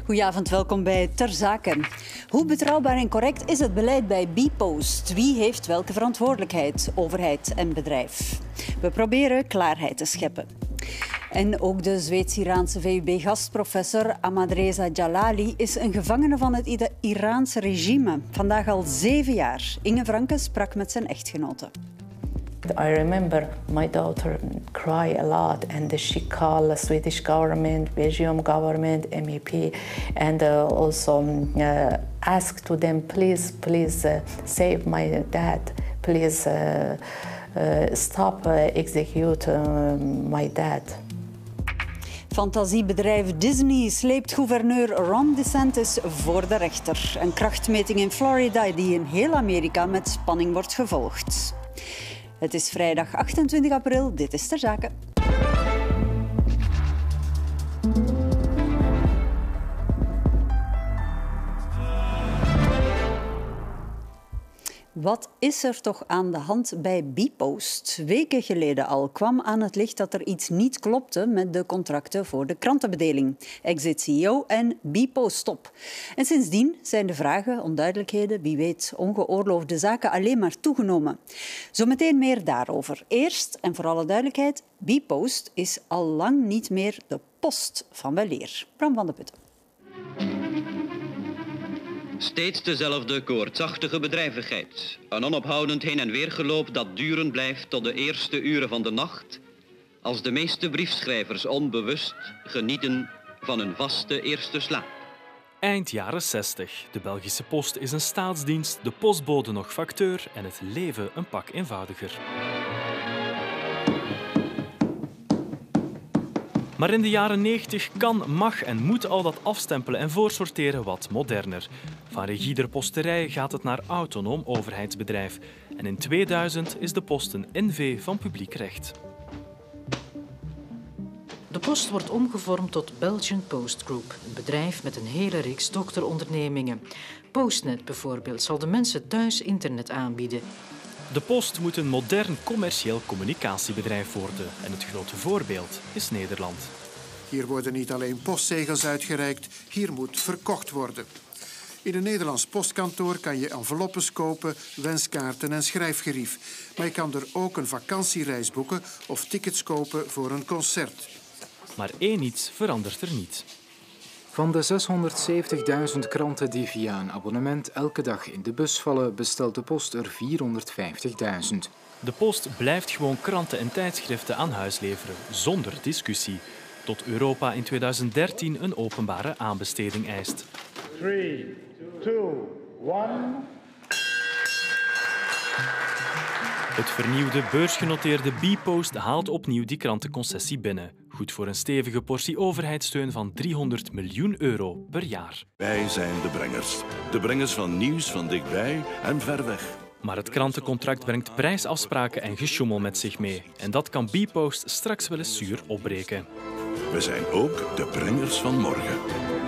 Goedenavond, welkom bij Ter Zake. Hoe betrouwbaar en correct is het beleid bij bpost? Wie heeft welke verantwoordelijkheid, overheid en bedrijf? We proberen klaarheid te scheppen. En ook de Zweeds-Iraanse VUB-gastprofessor Ahmadreza Jalali is een gevangene van het Iraanse regime. Vandaag al 7 jaar. Inge Franke sprak met zijn echtgenote. I remember my daughter cry a lot, and she called the Swedish government, Belgium government, MEP, and also asked to them, please save my dad, please stop execute my dad. Fantasiebedrijf Disney sleept gouverneur Ron DeSantis voor de rechter. Een krachtmeting in Florida die in heel Amerika met spanning wordt gevolgd. Het is vrijdag 28 april, dit is Ter Zake. Wat is er toch aan de hand bij bpost? Weken geleden al kwam aan het licht dat er iets niet klopte met de contracten voor de krantenbedeling. Exit CEO en bpost stop. En sindsdien zijn de vragen, onduidelijkheden, wie weet ongeoorloofde zaken alleen maar toegenomen. Zometeen meer daarover. Eerst en voor alle duidelijkheid, bpost is al lang niet meer de post van weleer. Bram van de Putten. Steeds dezelfde koortsachtige bedrijvigheid. Een onophoudend heen- en weergeloop dat durend blijft tot de eerste uren van de nacht, als de meeste briefschrijvers onbewust genieten van hun vaste eerste slaap. Eind jaren 60. De Belgische Post is een staatsdienst, de postbode nog facteur en het leven een pak eenvoudiger. Maar in de jaren 90 kan, mag en moet al dat afstempelen en voorsorteren wat moderner. Van rigide posterij gaat het naar autonoom overheidsbedrijf. En in 2000 is de Post een NV van publiek recht. De Post wordt omgevormd tot Belgian Post Group, een bedrijf met een hele reeks dochterondernemingen. Postnet bijvoorbeeld zal de mensen thuis internet aanbieden. De Post moet een modern commercieel communicatiebedrijf worden. En het grote voorbeeld is Nederland. Hier worden niet alleen postzegels uitgereikt, hier moet verkocht worden. In een Nederlands postkantoor kan je enveloppes kopen, wenskaarten en schrijfgerief. Maar je kan er ook een vakantiereis boeken of tickets kopen voor een concert. Maar één iets verandert er niet. Van de 670.000 kranten die via een abonnement elke dag in de bus vallen, bestelt de Post er 450.000. De Post blijft gewoon kranten en tijdschriften aan huis leveren, zonder discussie. Tot Europa in 2013 een openbare aanbesteding eist. 3, 2, 1... Het vernieuwde beursgenoteerde bpost haalt opnieuw die krantenconcessie binnen. Goed voor een stevige portie overheidssteun van €300 miljoen per jaar. Wij zijn de brengers. De brengers van nieuws van dichtbij en ver weg. Maar het krantencontract brengt prijsafspraken en gesjoemel met zich mee. En dat kan bpost straks wel eens zuur opbreken. We zijn ook de brengers van morgen.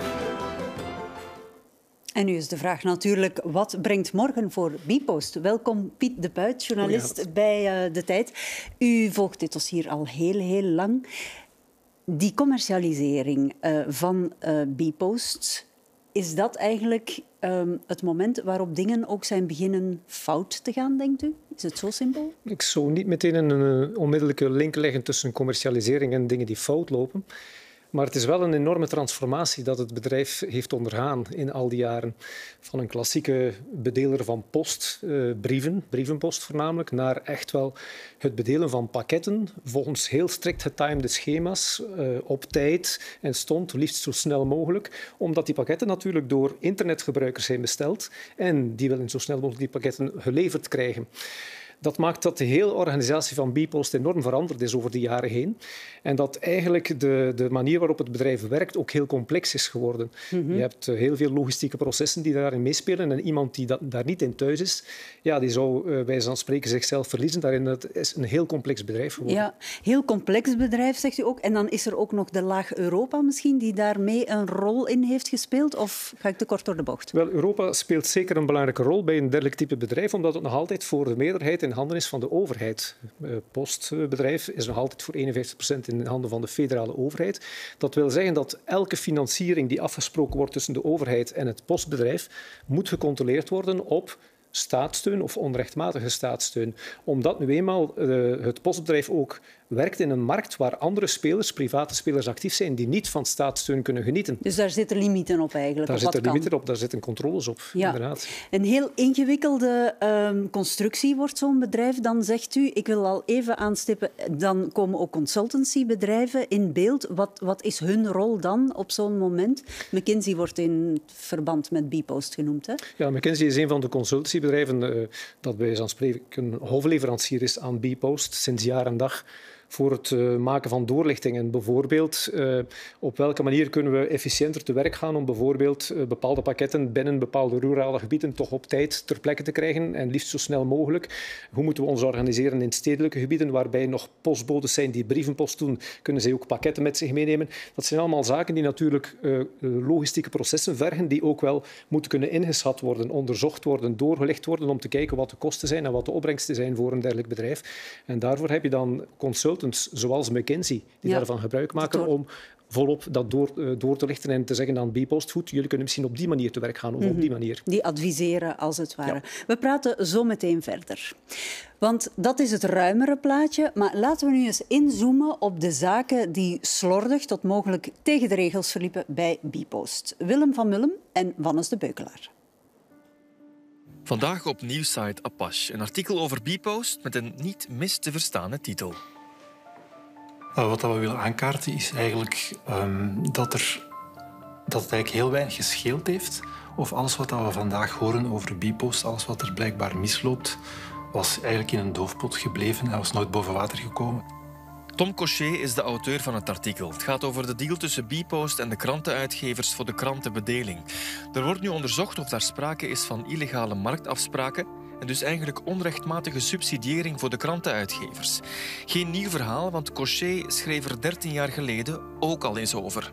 En nu is de vraag natuurlijk, wat brengt morgen voor bpost? Welkom Piet de Puit, journalist bij De Tijd. U volgt dit dossier al heel lang. Die commercialisering van bpost, is dat eigenlijk het moment waarop dingen ook zijn beginnen fout te gaan, denkt u? Is het zo simpel? Ik zou niet meteen een onmiddellijke link leggen tussen commercialisering en dingen die fout lopen. Maar het is wel een enorme transformatie dat het bedrijf heeft ondergaan in al die jaren. Van een klassieke bedeler van post, brievenpost voornamelijk, naar echt wel het bedelen van pakketten volgens heel strikt getimede schema's, op tijd en stond, liefst zo snel mogelijk. Omdat die pakketten natuurlijk door internetgebruikers zijn besteld en die willen zo snel mogelijk die pakketten geleverd krijgen. Dat maakt dat de hele organisatie van bpost enorm veranderd is over de jaren heen. En dat eigenlijk de manier waarop het bedrijf werkt ook heel complex is geworden. Mm-hmm. Je hebt heel veel logistieke processen die daarin meespelen. En iemand die daar niet in thuis is, ja, die zou wijze van spreken zichzelf verliezen. Daarin het is een heel complex bedrijf geworden. Ja, heel complex bedrijf, zegt u ook. En dan is er ook nog de laag Europa misschien, die daarmee een rol in heeft gespeeld? Of ga ik te kort door de bocht? Wel, Europa speelt zeker een belangrijke rol bij een dergelijk type bedrijf, omdat het nog altijd voor de meerderheid in handen is van de overheid. Het postbedrijf is nog altijd voor 51% in handen van de federale overheid. Dat wil zeggen dat elke financiering die afgesproken wordt tussen de overheid en het postbedrijf moet gecontroleerd worden op staatssteun of onrechtmatige staatssteun. Omdat nu eenmaal het postbedrijf ook werkt in een markt waar andere spelers, private spelers, actief zijn die niet van staatssteun kunnen genieten. Dus daar zitten limieten op eigenlijk? Daar zitten limieten op, daar zitten controles op, ja. Inderdaad. Een heel ingewikkelde constructie wordt zo'n bedrijf. Dan zegt u, ik wil al even aanstippen, dan komen ook consultancybedrijven in beeld. Wat is hun rol dan op zo'n moment? McKinsey wordt in verband met bpost genoemd, hè? Ja, McKinsey is een van de consultancybedrijven dat bij wijze van spreken een hoofdleverancier is aan bpost sinds jaar en dag voor het maken van doorlichtingen. Bijvoorbeeld, op welke manier kunnen we efficiënter te werk gaan om bijvoorbeeld bepaalde pakketten binnen bepaalde rurale gebieden toch op tijd ter plekke te krijgen en liefst zo snel mogelijk. Hoe moeten we ons organiseren in stedelijke gebieden waarbij nog postbodes zijn die brievenpost doen, kunnen zij ook pakketten met zich meenemen. Dat zijn allemaal zaken die natuurlijk logistieke processen vergen die ook wel moeten kunnen ingeschat worden, onderzocht worden, doorgelegd worden om te kijken wat de kosten zijn en wat de opbrengsten zijn voor een dergelijk bedrijf. En daarvoor heb je dan consultants zoals McKinsey die daarvan gebruik maken om volop dat door te lichten en te zeggen aan bpost, goed, jullie kunnen misschien op die manier te werk gaan of op die manier. Die adviseren, als het ware. Ja. We praten zo meteen verder. Want dat is het ruimere plaatje, maar laten we nu eens inzoomen op de zaken die slordig tot mogelijk tegen de regels verliepen bij bpost. Willem van Mullen en Wannes de Beukelaar. Vandaag op nieuwssite Apache een artikel over bpost met een niet mis te verstaande titel. Wat we willen aankaarten is eigenlijk dat het eigenlijk heel weinig gescheeld heeft. Of alles wat we vandaag horen over bpost, alles wat er blijkbaar misloopt, was eigenlijk in een doofpot gebleven en was nooit boven water gekomen. Tom Cochet is de auteur van het artikel. Het gaat over de deal tussen bpost en de krantenuitgevers voor de krantenbedeling. Er wordt nu onderzocht of daar sprake is van illegale marktafspraken en dus eigenlijk onrechtmatige subsidiëring voor de krantenuitgevers. Geen nieuw verhaal, want Cochet schreef er 13 jaar geleden ook al eens over.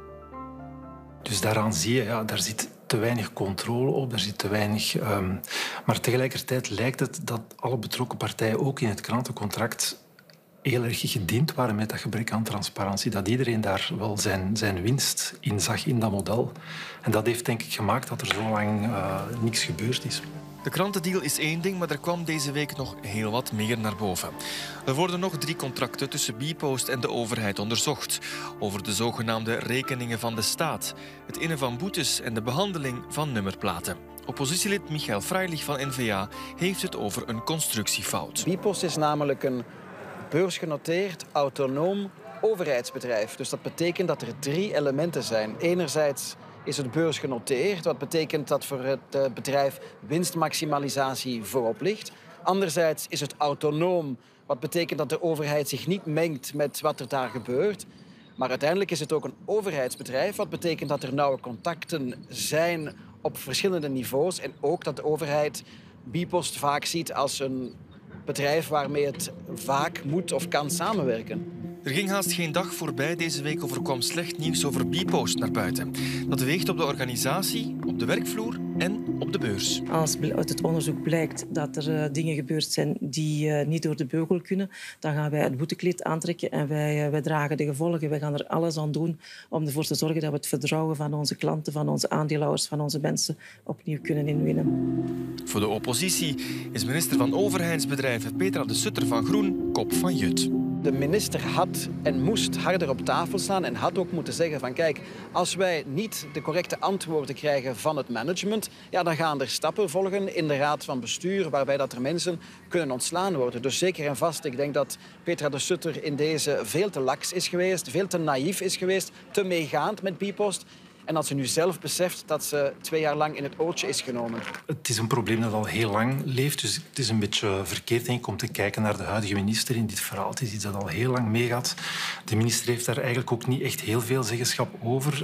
Dus daaraan zie je, daar zit te weinig controle op, daar zit te weinig... maar tegelijkertijd lijkt het dat alle betrokken partijen ook in het krantencontract heel erg gediend waren met dat gebrek aan transparantie. Dat iedereen daar wel zijn winst in zag in dat model. En dat heeft denk ik gemaakt dat er zo lang niks gebeurd is. De krantendeal is één ding, maar er kwam deze week nog heel wat meer naar boven. Er worden nog 3 contracten tussen bpost en de overheid onderzocht. Over de zogenaamde rekeningen van de staat, het innen van boetes en de behandeling van nummerplaten. Oppositielid Michael Freilich van N-VA heeft het over een constructiefout. bpost is namelijk een beursgenoteerd, autonoom overheidsbedrijf. Dus dat betekent dat er 3 elementen zijn. Enerzijds is het beursgenoteerd, wat betekent dat voor het bedrijf winstmaximalisatie voorop ligt. Anderzijds is het autonoom, wat betekent dat de overheid zich niet mengt met wat er daar gebeurt. Maar uiteindelijk is het ook een overheidsbedrijf, wat betekent dat er nauwe contacten zijn op verschillende niveaus en ook dat de overheid bpost vaak ziet als een bedrijf waarmee het vaak moet of kan samenwerken. Er ging haast geen dag voorbij deze week of er kwam slecht nieuws over bpost naar buiten. Dat weegt op de organisatie, op de werkvloer en op de beurs. Als uit het onderzoek blijkt dat er dingen gebeurd zijn die niet door de beugel kunnen, dan gaan wij het boetekleed aantrekken en wij dragen de gevolgen. Wij gaan er alles aan doen om ervoor te zorgen dat we het vertrouwen van onze klanten, van onze aandeelhouders, van onze mensen opnieuw kunnen inwinnen. Voor de oppositie is minister van Overheidsbedrijven Petra de Sutter van Groen kop van Jut. De minister had en moest harder op tafel staan en had ook moeten zeggen van kijk, als wij niet de correcte antwoorden krijgen van het management, ja, dan gaan er stappen volgen in de raad van bestuur waarbij dat er mensen kunnen ontslaan worden. Dus zeker en vast, ik denk dat Petra de Sutter in deze veel te laks is geweest, veel te naïef is geweest, te meegaand met bpost. En dat ze nu zelf beseft dat ze 2 jaar lang in het ootje is genomen. Het is een probleem dat al heel lang leeft. Dus het is een beetje verkeerd denk ik, om te kijken naar de huidige minister in dit verhaal. Het is iets dat al heel lang meegaat. De minister heeft daar eigenlijk ook niet echt heel veel zeggenschap over.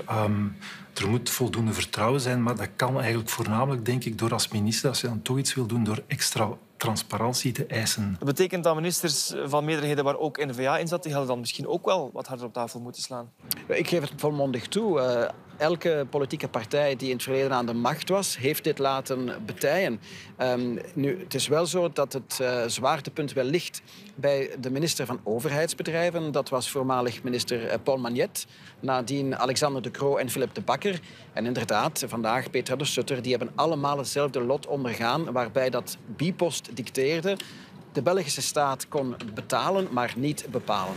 Er moet voldoende vertrouwen zijn, maar dat kan eigenlijk voornamelijk, denk ik, door als minister, als je dan toch iets wil doen, door extra transparantie te eisen. Dat betekent dat ministers van meerderheden waar ook N-VA in zat, die hadden dan misschien ook wel wat harder op tafel moeten slaan. Ik geef het volmondig toe. elke politieke partij die in het verleden aan de macht was, heeft dit laten betijen. Nu, het is wel zo dat het zwaartepunt wel ligt bij de minister van Overheidsbedrijven. Dat was voormalig minister Paul Magnet. Nadien Alexander De Croo en Philip De Bakker. En inderdaad, vandaag Petra de Sutter. Die hebben allemaal hetzelfde lot ondergaan, waarbij dat Bipost dicteerde. De Belgische staat kon betalen, maar niet bepalen.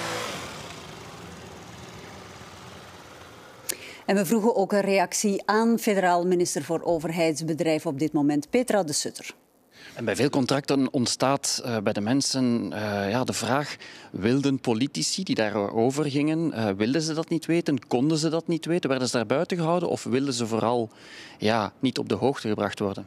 En we vroegen ook een reactie aan federaal minister voor Overheidsbedrijven op dit moment, Petra de Sutter. En bij veel contracten ontstaat bij de mensen de vraag, wilden politici die daarover gingen, wilden ze dat niet weten, konden ze dat niet weten, werden ze daar buiten gehouden of wilden ze vooral niet op de hoogte gebracht worden?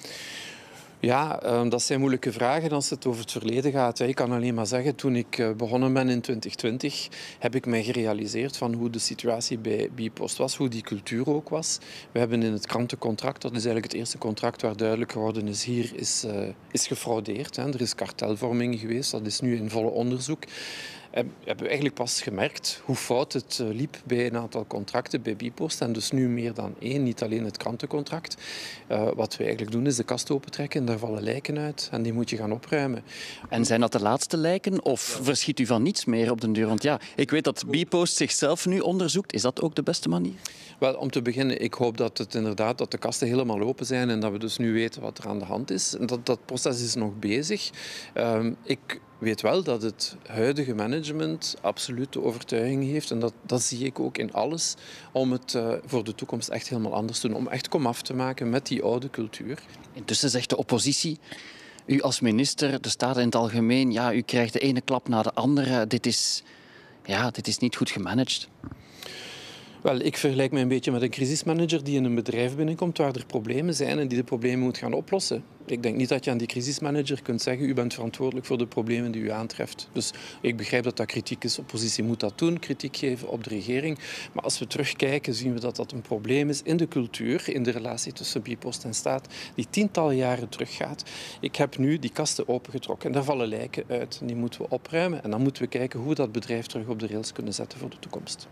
Ja, dat zijn moeilijke vragen als het over het verleden gaat. Ik kan alleen maar zeggen, toen ik begonnen ben in 2020, heb ik mij gerealiseerd van hoe de situatie bij Bipost was, hoe die cultuur ook was. We hebben in het krantencontract, dat is eigenlijk het eerste contract waar duidelijk geworden is, hier is gefraudeerd. Er is kartelvorming geweest, dat is nu in volle onderzoek. Hebben we eigenlijk pas gemerkt hoe fout het liep bij een aantal contracten bij Bipost. En dus nu meer dan één, niet alleen het krantencontract. Wat we eigenlijk doen is de kast opentrekken en daar vallen lijken uit. En die moet je gaan opruimen. En zijn dat de laatste lijken of verschiet u van niets meer op den duur? Want ik weet dat Bipost zichzelf nu onderzoekt. Is dat ook de beste manier? Wel, om te beginnen, ik hoop dat de kasten helemaal open zijn en dat we dus nu weten wat er aan de hand is. En dat proces is nog bezig. Ik weet wel dat het huidige management absoluut de overtuiging heeft, en dat zie ik ook in alles, om het voor de toekomst echt helemaal anders te doen. Om echt komaf te maken met die oude cultuur. Intussen zegt de oppositie, u als minister, de staat in het algemeen, u krijgt de ene klap na de andere. Dit is niet goed gemanaged. Wel, ik vergelijk me een beetje met een crisismanager die in een bedrijf binnenkomt waar er problemen zijn en die de problemen moet gaan oplossen. Ik denk niet dat je aan die crisismanager kunt zeggen, u bent verantwoordelijk voor de problemen die u aantreft. Dus ik begrijp dat dat kritiek is. Oppositie moet dat doen, kritiek geven op de regering. Maar als we terugkijken, zien we dat dat een probleem is in de cultuur, in de relatie tussen Bipost en staat, die tientallen jaren teruggaat. Ik heb nu die kasten opengetrokken en daar vallen lijken uit. En die moeten we opruimen en dan moeten we kijken hoe we dat bedrijf terug op de rails kunnen zetten voor de toekomst.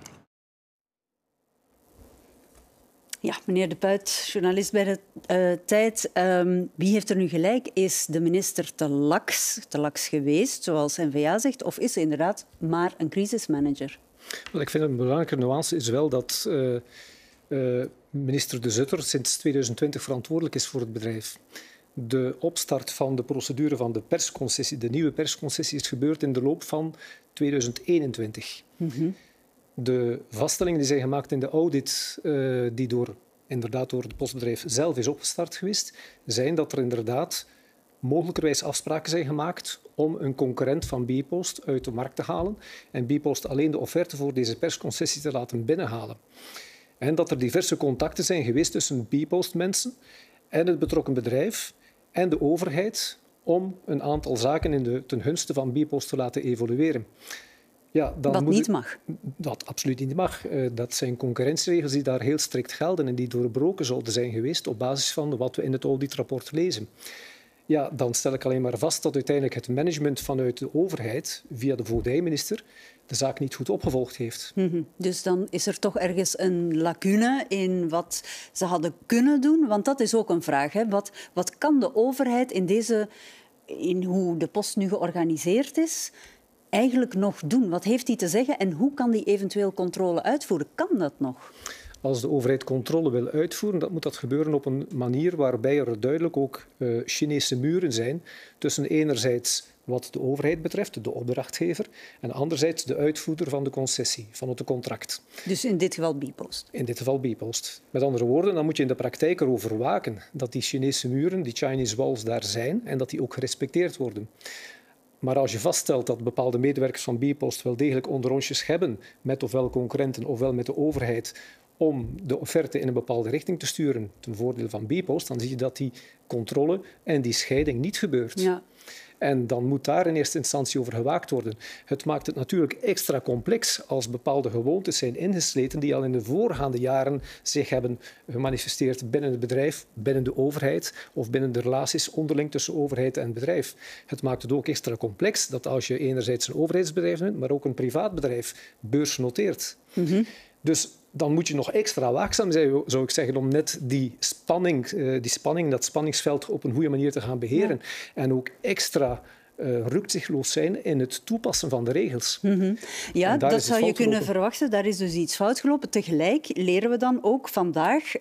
Ja, meneer De Puit, journalist bij de Tijd. Wie heeft er nu gelijk? Is de minister te laks geweest, zoals N-VA zegt, of is ze inderdaad maar een crisismanager? Wel, ik vind een belangrijke nuance is wel dat minister De Sutter sinds 2020 verantwoordelijk is voor het bedrijf. De opstart van de procedure van de persconcessie, de nieuwe persconcessie, is gebeurd in de loop van 2021. Mm-hmm. De vaststellingen die zijn gemaakt in de audit, die door het postbedrijf zelf is opgestart geweest, zijn dat er inderdaad mogelijkerwijs afspraken zijn gemaakt om een concurrent van Bipost uit de markt te halen en Bipost alleen de offerte voor deze persconcessie te laten binnenhalen. En dat er diverse contacten zijn geweest tussen Bipost-mensen en het betrokken bedrijf en de overheid om een aantal zaken ten gunste van Bipost te laten evolueren. Ja, wat niet mag. Dat absoluut niet mag. Dat zijn concurrentieregels die daar heel strikt gelden en die doorbroken zouden zijn geweest op basis van wat we in het auditrapport lezen. Ja, dan stel ik alleen maar vast dat uiteindelijk het management vanuit de overheid, via de voogdijminister, de zaak niet goed opgevolgd heeft. Mm-hmm. Dus dan is er toch ergens een lacune in wat ze hadden kunnen doen? Want dat is ook een vraag. Hè? Wat kan de overheid in hoe de post nu georganiseerd is, eigenlijk nog doen? Wat heeft hij te zeggen en hoe kan hij eventueel controle uitvoeren? Kan dat nog? Als de overheid controle wil uitvoeren, dan moet dat gebeuren op een manier waarbij er duidelijk ook Chinese muren zijn tussen enerzijds wat de overheid betreft, de opdrachtgever, en anderzijds de uitvoerder van de concessie, van het contract. Dus in dit geval Bipost? In dit geval Bipost. Met andere woorden, dan moet je in de praktijk erover waken dat die Chinese muren, die Chinese walls, daar zijn en dat die ook gerespecteerd worden. Maar als je vaststelt dat bepaalde medewerkers van Bipost wel degelijk onderrondjes hebben met ofwel concurrenten ofwel met de overheid om de offerte in een bepaalde richting te sturen ten voordele van Bipost, dan zie je dat die controle en die scheiding niet gebeurt. Ja. En dan moet daar in eerste instantie over gewaakt worden. Het maakt het natuurlijk extra complex als bepaalde gewoontes zijn ingesleten die al in de voorgaande jaren zich hebben gemanifesteerd binnen het bedrijf, binnen de overheid of binnen de relaties onderling tussen overheid en bedrijf. Het maakt het ook extra complex dat als je enerzijds een overheidsbedrijf bent, maar ook een privaat bedrijf beursnoteert. Mm-hmm. Dus dan moet je nog extra waakzaam zijn, zou ik zeggen, om net die spanning, dat spanningsveld op een goede manier te gaan beheren. Ja. En ook extra rukzichtloos zijn in het toepassen van de regels. Ja, dat zou je kunnen verwachten. Daar is dus iets fout gelopen. Tegelijk leren we dan ook vandaag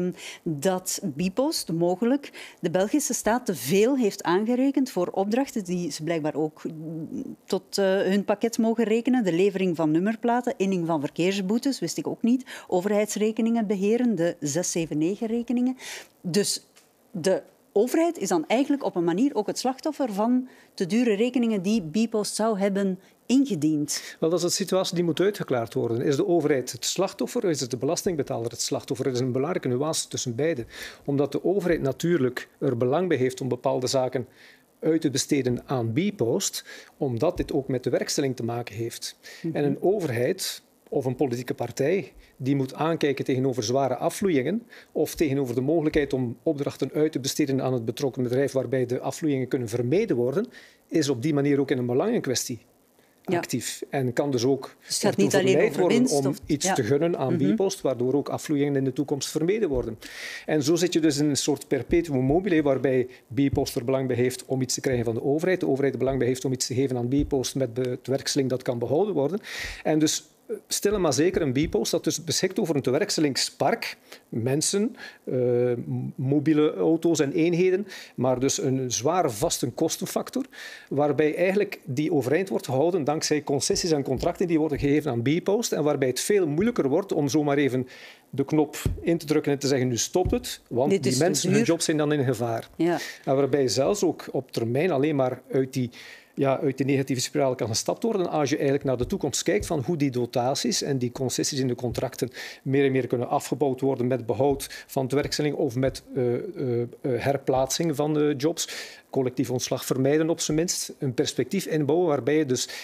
dat Bpost mogelijk de Belgische staat te veel heeft aangerekend voor opdrachten die ze blijkbaar ook tot hun pakket mogen rekenen. De levering van nummerplaten, inning van verkeersboetes, wist ik ook niet. Overheidsrekeningen beheren, de 679-rekeningen. Dus de overheid is dan eigenlijk op een manier ook het slachtoffer van te dure rekeningen die Bpost zou hebben ingediend. Wel, dat is een situatie die moet uitgeklaard worden. Is de overheid het slachtoffer of is het de belastingbetaler het slachtoffer? Er is een belangrijke nuance tussen beide. Omdat de overheid natuurlijk er belang bij heeft om bepaalde zaken uit te besteden aan Bpost, omdat dit ook met de werkstelling te maken heeft. En een overheid of een politieke partij die moet aankijken tegenover zware afvloeiingen of tegenover de mogelijkheid om opdrachten uit te besteden aan het betrokken bedrijf waarbij de afvloeiingen kunnen vermeden worden, is op die manier ook in een belangenkwestie actief. En kan dus ook ertoe verleid worden om iets te gunnen aan Bpost, waardoor ook afvloeiingen in de toekomst vermeden worden. En zo zit je dus in een soort perpetuum mobile, waarbij Bpost er belang bij heeft om iets te krijgen van de overheid er belang bij heeft om iets te geven aan Bpost met bewerkstelling dat kan behouden worden. En dus stille maar zeker een Bpost dat dus beschikt over een tewerkstellingspark, mensen, mobiele auto's en eenheden, maar dus een zware vaste kostenfactor, waarbij eigenlijk die overeind wordt gehouden dankzij concessies en contracten die worden gegeven aan Bpost en waarbij het veel moeilijker wordt om zomaar even de knop in te drukken en te zeggen nu stopt het, want die mensen, hun jobs zijn dan in gevaar. Ja. En waarbij zelfs ook op termijn alleen maar uit die negatieve spiraal kan gestapt worden als je eigenlijk naar de toekomst kijkt van hoe die dotaties en die concessies in de contracten meer en meer kunnen afgebouwd worden met behoud van de werkstelling of met herplaatsing van de jobs. Collectief ontslag vermijden op zijn minst. Een perspectief inbouwen waarbij je dus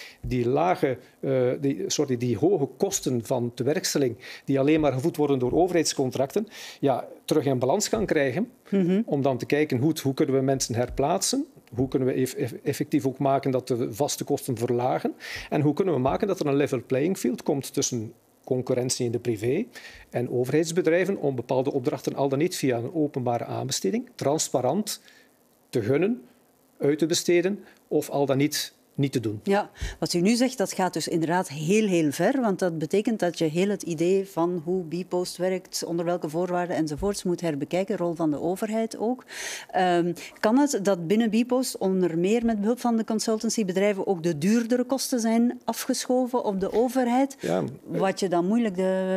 die hoge kosten van de werkstelling die alleen maar gevoed worden door overheidscontracten, terug in balans kan krijgen. Om dan te kijken hoe kunnen we mensen herplaatsen. Hoe kunnen we effectief ook maken dat de vaste kosten verlagen? En hoe kunnen we maken dat er een level playing field komt tussen concurrentie in de privé en overheidsbedrijven om bepaalde opdrachten al dan niet via een openbare aanbesteding transparant te gunnen, uit te besteden of al dan niet te doen. Ja, wat u nu zegt, dat gaat dus inderdaad heel, heel ver, want dat betekent dat je heel het idee van hoe Bpost werkt, onder welke voorwaarden enzovoorts moet herbekijken, rol van de overheid ook. Kan het dat binnen Bpost onder meer met behulp van de consultancybedrijven ook de duurdere kosten zijn afgeschoven op de overheid, wat je dan moeilijk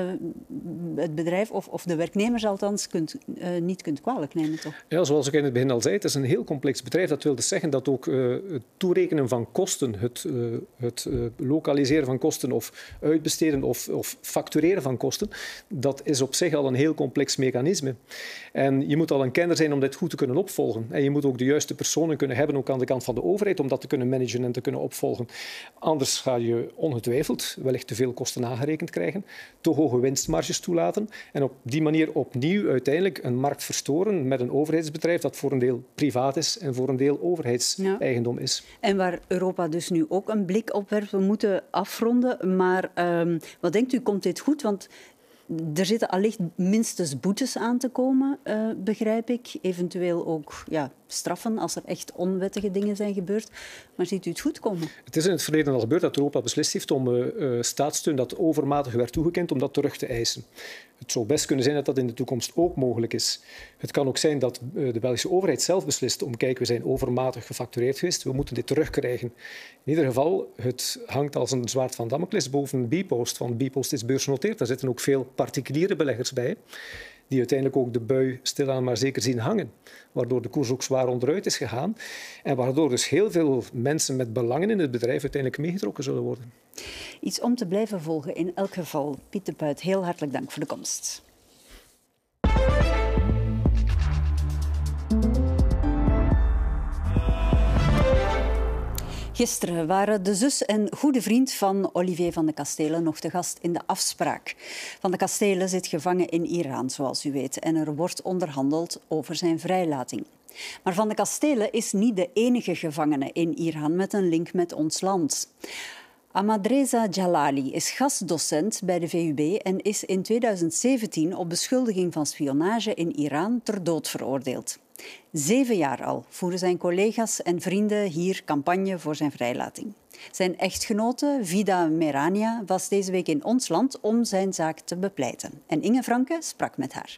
het bedrijf of de werknemers althans niet kunt kwalijk nemen, toch? Ja, zoals ik in het begin al zei, het is een heel complex bedrijf. Dat wil dus zeggen dat ook het toerekenen van kosten, het lokaliseren van kosten of uitbesteden of factureren van kosten, dat is op zich al een heel complex mechanisme. En je moet al een kenner zijn om dit goed te kunnen opvolgen. En je moet ook de juiste personen kunnen hebben, ook aan de kant van de overheid, om dat te kunnen managen en te kunnen opvolgen. Anders ga je ongetwijfeld wellicht te veel kosten aangerekend krijgen, te hoge winstmarges toelaten en op die manier opnieuw uiteindelijk een markt verstoren met een overheidsbedrijf dat voor een deel privaat is en voor een deel overheidseigendom is. En waar Europa dus nu ook een blik op werpt. We moeten afronden, maar wat denkt u, komt dit goed? Want er zitten allicht minstens boetes aan te komen, begrijp ik. Eventueel ook straffen als er echt onwettige dingen zijn gebeurd. Maar ziet u het goed komen? Het is in het verleden al gebeurd dat Europa beslist heeft om staatssteun dat overmatig werd toegekend, om dat terug te eisen. Het zou best kunnen zijn dat dat in de toekomst ook mogelijk is. Het kan ook zijn dat de Belgische overheid zelf beslist om, kijk, we zijn overmatig gefactureerd geweest, we moeten dit terugkrijgen. In ieder geval, het hangt als een zwaard van Damocles boven Bpost, want Bpost is beursgenoteerd. Daar zitten ook veel particuliere beleggers bij, die uiteindelijk ook de bui stilaan maar zeker zien hangen, waardoor de koers ook zwaar onderuit is gegaan en waardoor dus heel veel mensen met belangen in het bedrijf uiteindelijk meegetrokken zullen worden. Iets om te blijven volgen in elk geval. Piet de Puit, heel hartelijk dank voor de komst. Gisteren waren de zus en goede vriend van Olivier van de Castelen nog te gast in de Afspraak. Van de Castelen zit gevangen in Iran, zoals u weet, en er wordt onderhandeld over zijn vrijlating. Maar Van de Castelen is niet de enige gevangene in Iran met een link met ons land. Ahmadreza Jalali is gastdocent bij de VUB en is in 2017 op beschuldiging van spionage in Iran ter dood veroordeeld. 7 jaar al voeren zijn collega's en vrienden hier campagne voor zijn vrijlating. Zijn echtgenote Vida Merania was deze week in ons land om zijn zaak te bepleiten. En Inge Franke sprak met haar.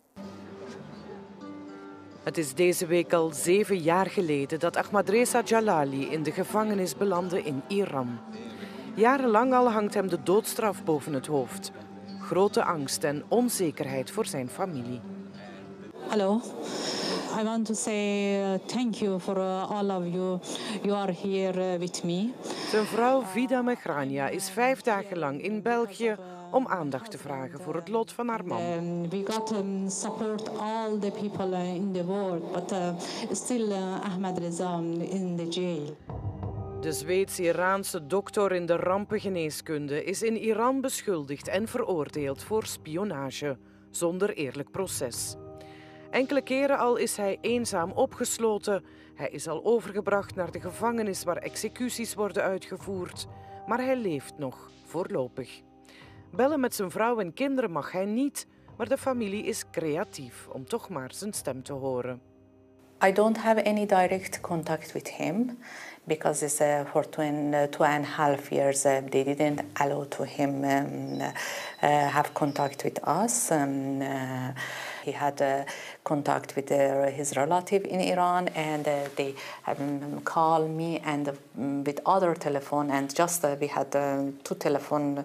Het is deze week al 7 jaar geleden dat Ahmadreza Jalali in de gevangenis belandde in Iran. Jarenlang al hangt hem de doodstraf boven het hoofd. Grote angst en onzekerheid voor zijn familie. Hallo. I want to say thank you for all of you. You are here with me. Zijn vrouw Vida Megrania is 5 dagen lang in België om aandacht te vragen voor het lot van haar man. We got support all the people in the world, but still Ahmadreza in the jail. De Zweeds-Iraanse dokter in de rampengeneeskunde is in Iran beschuldigd en veroordeeld voor spionage, zonder eerlijk proces. Enkele keren al is hij eenzaam opgesloten. Hij is al overgebracht naar de gevangenis waar executies worden uitgevoerd. Maar hij leeft nog, voorlopig. Bellen met zijn vrouw en kinderen mag hij niet, maar de familie is creatief om toch maar zijn stem te horen. I don't have any direct contact with him because it's for 2.5 years they didn't allow to him have contact with us. He had contact with his relative in Iran, and they called me and with other telephone, and just we had 2 telephone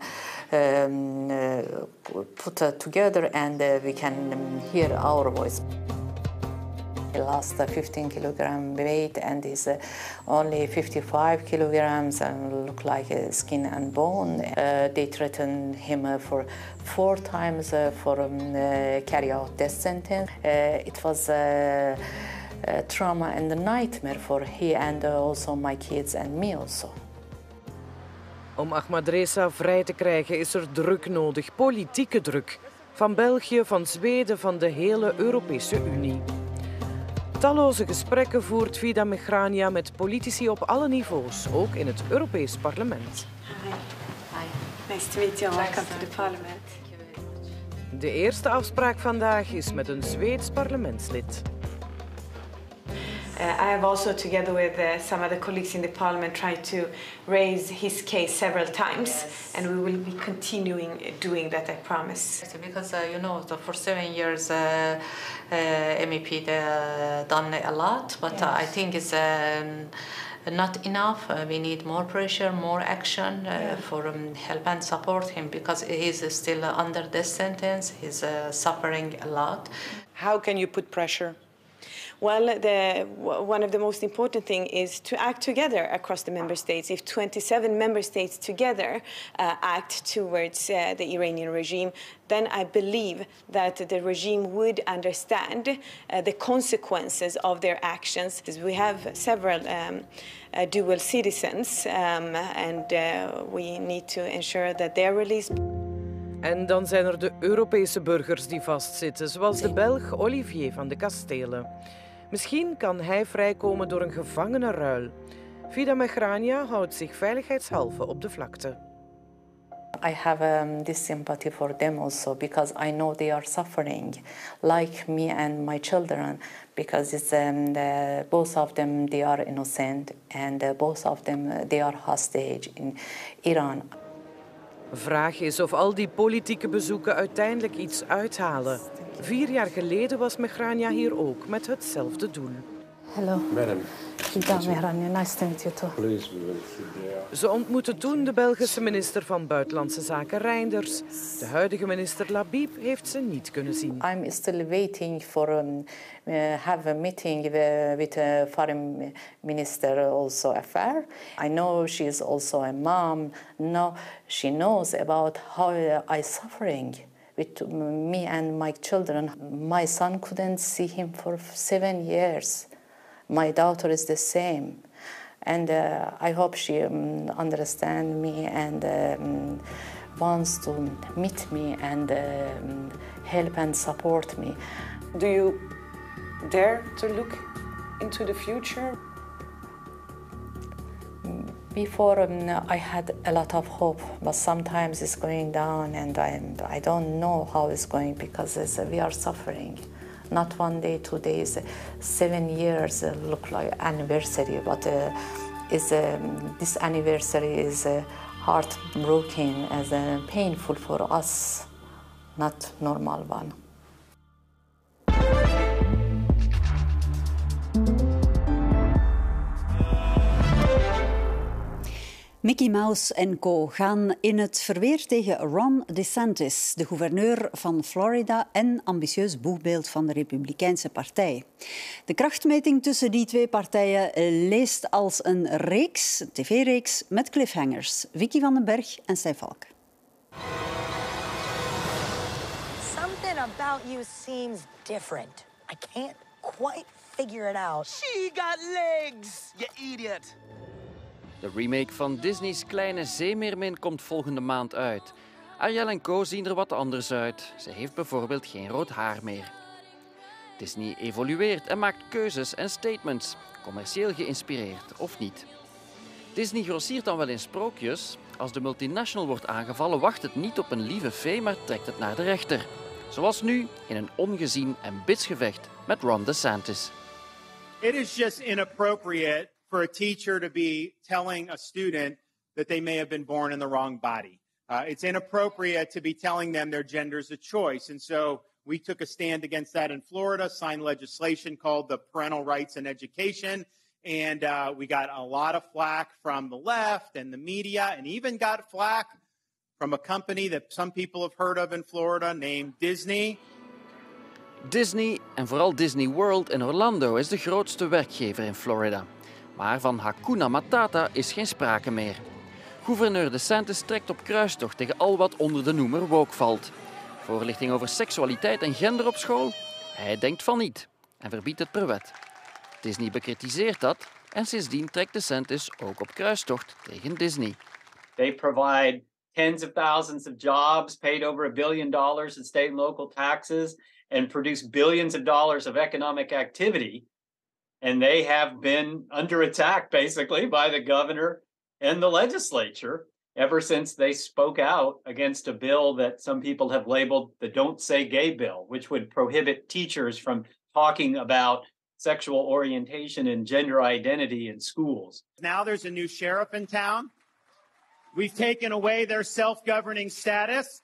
put together, and we can hear our voice. He lost 15 kilogram weight and is only 55 kilograms and look like skin and bone. They threatened him for 4 times for carry out death sentence. It was a trauma and a nightmare for he and also my kids and me also. Om Ahmadreza vrij te krijgen is er druk nodig, politieke druk. Van België, van Zweden, van de hele Europese Unie. Talloze gesprekken voert Vida Megrania met politici op alle niveaus, ook in het Europees Parlement. Hi. Nice to meet you. Welcome to the Parliament. De eerste afspraak vandaag is met een Zweeds parlementslid. I have also, together with some other colleagues in the Parliament, tried to raise his case several times, and we will be continuing doing that, I promise. Because you know, for 7 years, MEP done a lot, but I think it's not enough. We need more pressure, more action for help and support him because he's still under death sentence. He's suffering a lot. How can you put pressure? Well, one of the most important things is to act together across the member states. If 27 member states together act towards the Iranian regime, then I believe that the regime would understand the consequences of their actions. We have several dual citizens, and we need to ensure that they're released. En dan zijn er de Europese burgers die vastzitten, zoals de Belg Olivier van de Kastelen. Misschien kan hij vrijkomen door een gevangenenruil. Vida Megrania houdt zich veiligheidshalve op de vlakte. I have this sympathy for them also because I know they are suffering, like me and my children, because it's both of them they are innocent and both of them they are hostage in Iran. Vraag is of al die politieke bezoeken uiteindelijk iets uithalen. 4 jaar geleden was Megrania hier ook met hetzelfde doel. Hello. Madam. Vida Megrania, nice to meet you too. Please, we will sit there. Ze ontmoette toen de Belgische minister van Buitenlandse Zaken Reinders. De huidige minister Labib heeft ze niet kunnen zien. I'm still waiting for have a meeting with foreign minister also affair. I know she is also a mom. No, she knows about how I suffering with me and my children. My son couldn't see him for 7 years. My daughter is the same. And I hope she understands me and wants to meet me and help and support me. Do you dare to look into the future? Before, I had a lot of hope, but sometimes it's going down, and I don't know how it's going because we are suffering. Not 1 day, 2 days, 7 years look like anniversary, but this anniversary is heartbroken, as painful for us, not normal one. Mickey Mouse en co. gaan in het verweer tegen Ron DeSantis, de gouverneur van Florida en ambitieus boegbeeld van de Republikeinse Partij. De krachtmeting tussen die twee partijen leest als een reeks, een tv-reeks met cliffhangers. Vicky van den Berg en Stijn Valk. Something about you seems different. I can't quite figure it out. She got legs, you idiot. De remake van Disney's Kleine Zeemeermin komt volgende maand uit. Ariel en co zien er wat anders uit. Ze heeft bijvoorbeeld geen rood haar meer. Disney evolueert en maakt keuzes en statements, commercieel geïnspireerd of niet. Disney grossiert dan wel in sprookjes. Als de multinational wordt aangevallen, wacht het niet op een lieve fee, maar trekt het naar de rechter. Zoals nu in een ongezien en bitsgevecht met Ron DeSantis. It is just inappropriate for a teacher to be telling a student that they may have been born in the wrong body. It's inappropriate to be telling them their gender is a choice. And so we took a stand against that in Florida, signed legislation called the Parental Rights in Education. And we got a lot of flack from the left and the media, and even got flack from a company that some people have heard of in Florida named Disney. Disney, en vooral Disney World in Orlando, is de grootste werkgever in Florida. Maar van Hakuna Matata is geen sprake meer. Gouverneur DeSantis trekt op kruistocht tegen al wat onder de noemer woke valt. Voorlichting over seksualiteit en gender op school? Hij denkt van niet en verbiedt het per wet. Disney bekritiseert dat en sindsdien trekt DeSantis ook op kruistocht tegen Disney. They provide tens of thousands of jobs, paid over $1 billion in state and local taxes, and produce billions of dollars of economic activity. And they have been under attack, basically, by the governor and the legislature ever since they spoke out against a bill that some people have labeled the Don't Say Gay bill, which would prohibit teachers from talking about sexual orientation and gender identity in schools. Now there's a new sheriff in town. We've taken away their self-governing status.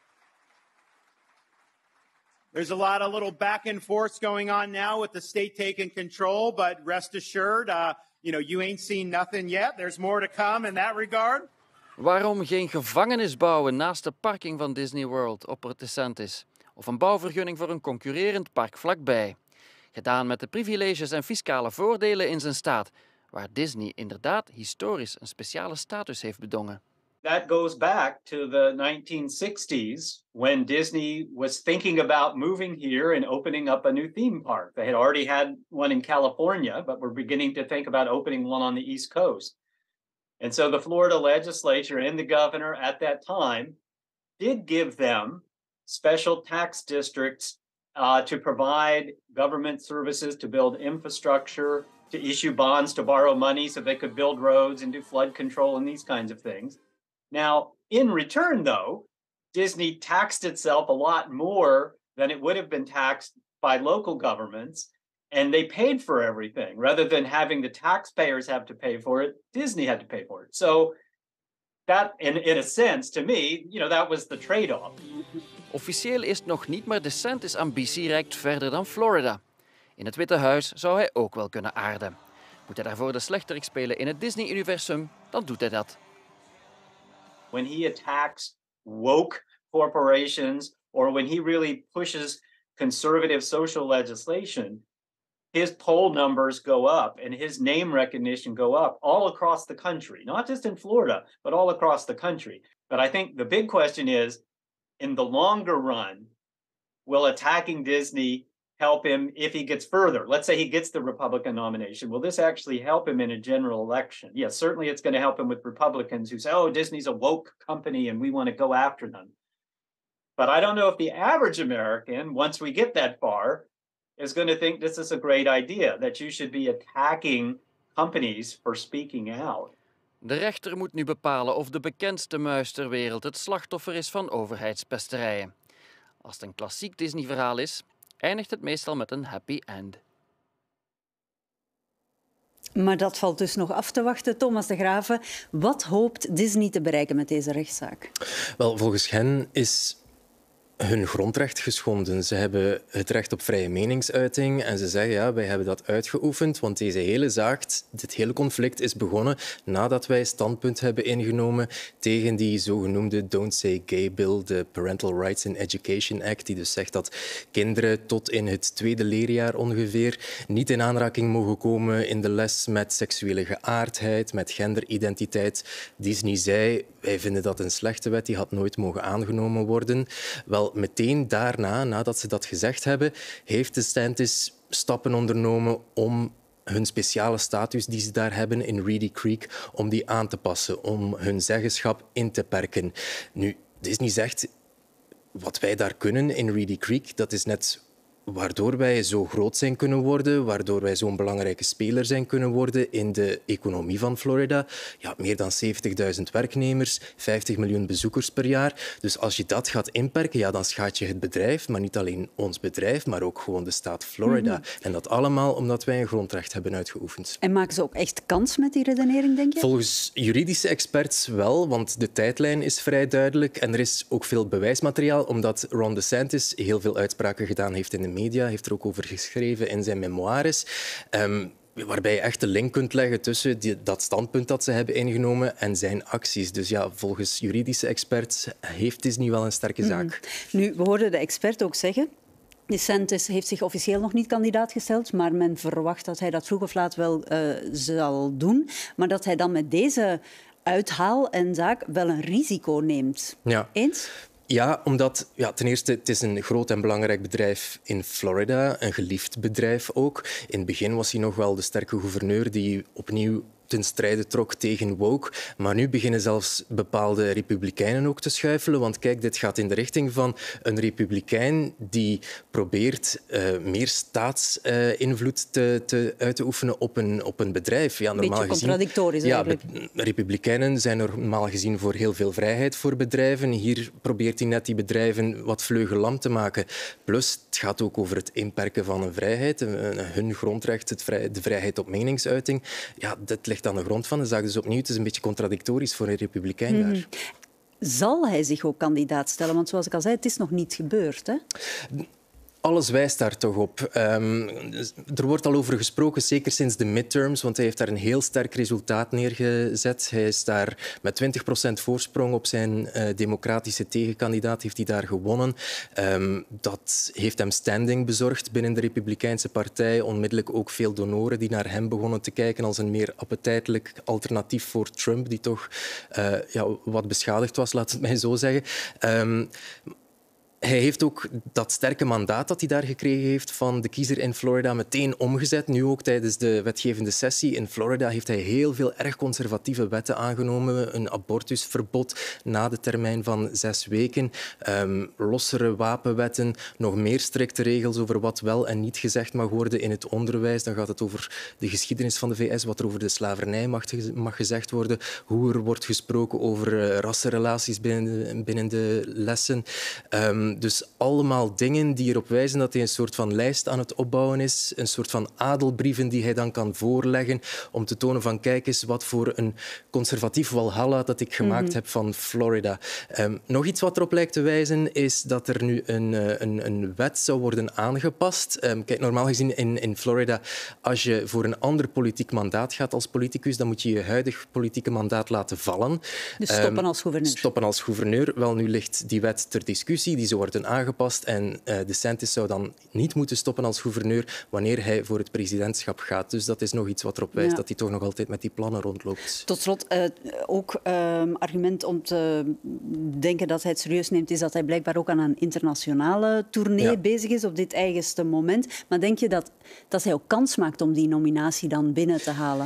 There's a lot of little back and forth going on now with the state taking control, but rest assured, you ain't seen nothing yet. There's more to come in that regard. Waarom geen gevangenis bouwen naast de parking van Disney World, oppert DeSantis? Of een bouwvergunning voor een concurrerend park vlakbij? Gedaan met de privileges en fiscale voordelen in zijn staat, waar Disney inderdaad historisch een speciale status heeft bedongen. That goes back to the 1960s when Disney was thinking about moving here and opening up a new theme park. They had already had one in California, but were beginning to think about opening one on the East Coast. And so the Florida legislature and the governor at that time did give them special tax districts to provide government services, to build infrastructure, to issue bonds, to borrow money so they could build roads and do flood control and these kinds of things. Now, in return, though, Disney taxed itself a lot more than it would have been taxed by local governments, and they paid for everything. Rather than having the taxpayers have to pay for it, Disney had to pay for it. So that, in a sense, to me, that was the trade-off. Officieel is het nog niet, maar DeSantis' ambitie reikt verder dan Florida. In het Witte Huis zou hij ook wel kunnen aarden. Moet hij daarvoor de slechterik spelen in het Disney-universum, dan doet hij dat. When he attacks woke corporations or when he really pushes conservative social legislation, his poll numbers go up and his name recognition go up all across the country, not just in Florida, but all across the country. But I think the big question is, in the longer run, will attacking Disney help him if he gets further? Let's say he gets the Republican nomination. Will this actually help him in a general election? Yes, certainly it's going to help him with Republicans who say, oh, Disney's a woke company and we want to go after them. But I don't know if the average American, once we get that far, is going to think this is a great idea, that you should be attacking companies for speaking out. De rechter moet nu bepalen of de bekendste muis ter wereld het slachtoffer is van overheidspesterijen. Als het een klassiek Disney-verhaal is, eindigt het meestal met een happy end. Maar dat valt dus nog af te wachten. Thomas de Graeve, wat hoopt Disney te bereiken met deze rechtszaak? Wel, volgens hen is hun grondrecht geschonden. Ze hebben het recht op vrije meningsuiting en ze zeggen ja, wij hebben dat uitgeoefend, want deze hele zaak, dit hele conflict is begonnen nadat wij standpunt hebben ingenomen tegen die zogenoemde Don't Say Gay Bill, de Parental Rights in Education Act, die dus zegt dat kinderen tot in het 2e leerjaar ongeveer niet in aanraking mogen komen in de les met seksuele geaardheid, met genderidentiteit. Disney zei, wij vinden dat een slechte wet, die had nooit mogen aangenomen worden. Wel, meteen daarna, nadat ze dat gezegd hebben, heeft DeSantis stappen ondernomen om hun speciale status die ze daar hebben in Reedy Creek, om die aan te passen, om hun zeggenschap in te perken. Nu, Disney zegt, wat wij daar kunnen in Reedy Creek, dat is net waardoor wij zo groot zijn kunnen worden, waardoor wij zo'n belangrijke speler zijn kunnen worden in de economie van Florida. Ja, meer dan 70.000 werknemers, 50 miljoen bezoekers per jaar. Dus als je dat gaat inperken, ja, dan schaadt je het bedrijf, maar niet alleen ons bedrijf, maar ook gewoon de staat Florida. En dat allemaal omdat wij een grondrecht hebben uitgeoefend. En maken ze ook echt kans met die redenering, denk je? Volgens juridische experts wel, want de tijdlijn is vrij duidelijk en er is ook veel bewijsmateriaal, omdat Ron DeSantis heel veel uitspraken gedaan heeft in de media, heeft er ook over geschreven in zijn memoires, waarbij je echt de link kunt leggen tussen dat standpunt dat ze hebben ingenomen en zijn acties. Dus ja, volgens juridische experts heeft Disney wel een sterke zaak. Nu, we hoorden de expert ook zeggen, DeSantis heeft zich officieel nog niet kandidaat gesteld, maar men verwacht dat hij dat vroeg of laat wel zal doen, maar dat hij dan met deze uithaal en zaak wel een risico neemt. Ja. Eens? Ja, omdat ten eerste het is een groot en belangrijk bedrijf in Florida, een geliefd bedrijf ook. In het begin was hij nog wel de sterke gouverneur die opnieuw ten strijde trok tegen woke. Maar nu beginnen zelfs bepaalde republikeinen ook te schuifelen. Want kijk, dit gaat in de richting van een republikein die probeert meer staatsinvloed uit te oefenen op een bedrijf. Ja, normaal beetje contradictorisch eigenlijk. Republikeinen zijn normaal gezien voor heel veel vrijheid voor bedrijven. Hier probeert hij net die bedrijven wat vleugellam te maken. Plus, het gaat ook over het inperken van een vrijheid. Hun grondrecht, de vrijheid op meningsuiting. Ja, dat ligt aan de grond van de zaak. Dus opnieuw, het is een beetje contradictorisch voor een republikein daar. Zal hij zich ook kandidaat stellen? Want zoals ik al zei, het is nog niet gebeurd, hè? Alles wijst daar toch op. Er wordt al over gesproken, zeker sinds de midterms, want hij heeft daar een heel sterk resultaat neergezet. Hij is daar met 20% voorsprong op zijn democratische tegenkandidaat, heeft hij daar gewonnen. Dat heeft hem standing bezorgd binnen de Republikeinse partij. Onmiddellijk ook veel donoren die naar hem begonnen te kijken als een meer appetijtelijk alternatief voor Trump, die toch wat beschadigd was, laat het mij zo zeggen. Hij heeft ook dat sterke mandaat dat hij daar gekregen heeft van de kiezer in Florida meteen omgezet. Nu ook tijdens de wetgevende sessie in Florida heeft hij heel veel erg conservatieve wetten aangenomen. Een abortusverbod na de termijn van 6 weken. Lossere wapenwetten. Nog meer strikte regels over wat wel en niet gezegd mag worden in het onderwijs. Dan gaat het over de geschiedenis van de VS, wat er over de slavernij mag gezegd worden. Hoe er wordt gesproken over rassenrelaties binnen de lessen. Dus allemaal dingen die erop wijzen dat hij een soort van lijst aan het opbouwen is. Een soort van adelbrieven die hij dan kan voorleggen om te tonen van kijk eens wat voor een conservatief walhalla dat ik gemaakt heb van Florida. Nog iets wat erop lijkt te wijzen is dat er nu een wet zou worden aangepast. Kijk, normaal gezien in Florida, als je voor een ander politiek mandaat gaat als politicus, dan moet je je huidig politieke mandaat laten vallen. Dus stoppen als gouverneur. Stoppen als gouverneur. Wel, nu ligt die wet ter discussie. Die zou worden aangepast en DeSantis zou dan niet moeten stoppen als gouverneur wanneer hij voor het presidentschap gaat. Dus dat is nog iets wat erop wijst dat hij toch nog altijd met die plannen rondloopt. Tot slot, ook argument om te denken dat hij het serieus neemt, is dat hij blijkbaar ook aan een internationale tournee bezig is op dit eigenste moment. Maar denk je dat hij ook kans maakt om die nominatie dan binnen te halen?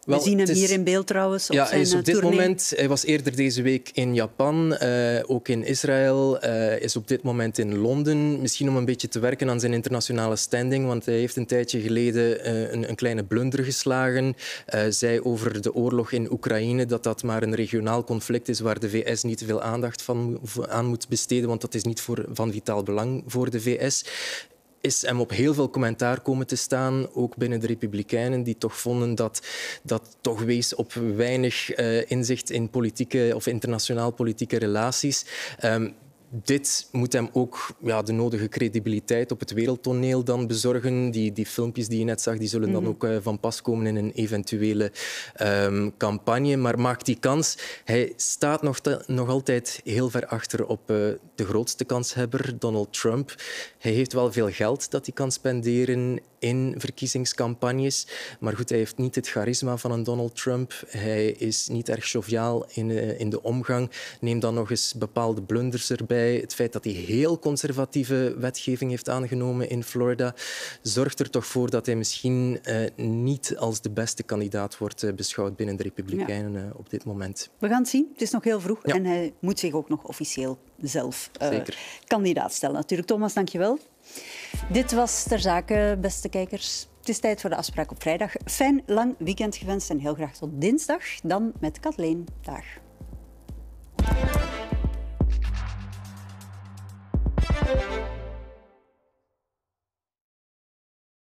We zien hem hier in beeld trouwens op zijn hij is op dit tournee. moment. Hij was eerder deze week in Japan, ook in Israël. Is op dit moment in Londen. Misschien om een beetje te werken aan zijn internationale standing, want hij heeft een tijdje geleden een kleine blunder geslagen. Zei over de oorlog in Oekraïne dat maar een regionaal conflict is waar de VS niet te veel aandacht aan moet besteden, want dat is niet van vitaal belang voor de VS. Is hem op heel veel commentaar komen te staan, ook binnen de Republikeinen, die toch vonden dat toch wees op weinig inzicht in politieke of internationaal politieke relaties. Dit moet hem ook de nodige credibiliteit op het wereldtoneel dan bezorgen. Die filmpjes die je net zag, die zullen dan ook van pas komen in een eventuele campagne. Maar maakt die kans. Hij staat nog altijd heel ver achter op de grootste kanshebber, Donald Trump. Hij heeft wel veel geld dat hij kan spenderen in verkiezingscampagnes. Maar goed, hij heeft niet het charisma van een Donald Trump. Hij is niet erg joviaal in de omgang. Neem dan nog eens bepaalde blunders erbij. Het feit dat hij heel conservatieve wetgeving heeft aangenomen in Florida zorgt er toch voor dat hij misschien niet als de beste kandidaat wordt beschouwd binnen de Republikeinen op dit moment. We gaan het zien. Het is nog heel vroeg en hij moet zich ook nog officieel zelf kandidaat stellen. Natuurlijk, Thomas, dank je wel. Dit was Ter Zake, beste kijkers. Het is tijd voor de afspraak op vrijdag. Fijn lang weekend gewenst en heel graag tot dinsdag. Dan met Kathleen. Dag.